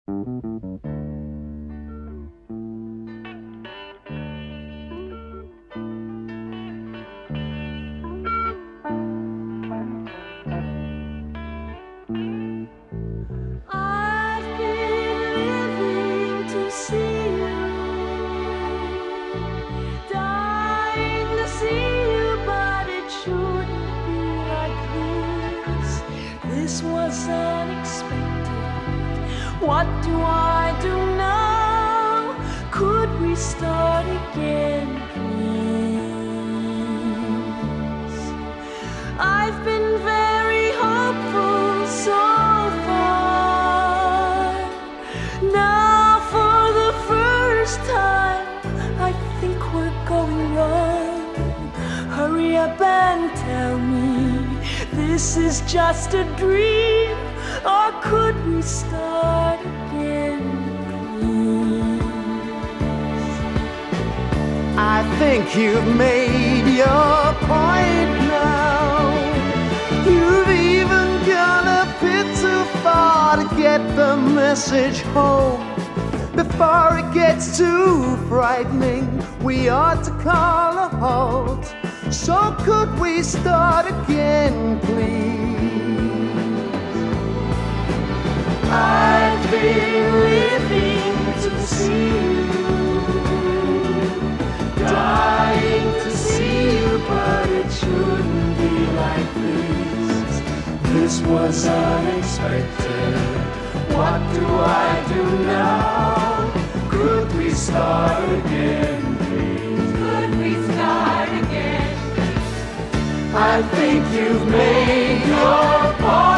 This was unexpected. What do I do now? Could we start again, please? I've been very hopeful so far. Now for the first time, I think we're going wrong. Hurry up and tell me, this is just a dream, or could we start again, please? I think you've made your point now. You've even gone a bit too far to get the message home. Before it gets too frightening, we ought to call a halt. So could we start again, please? I've been living to see you, dying to see you, but it shouldn't be like this. This was unexpected. What do I do now? Could we start again, please? Could we start again? I think you've made your point.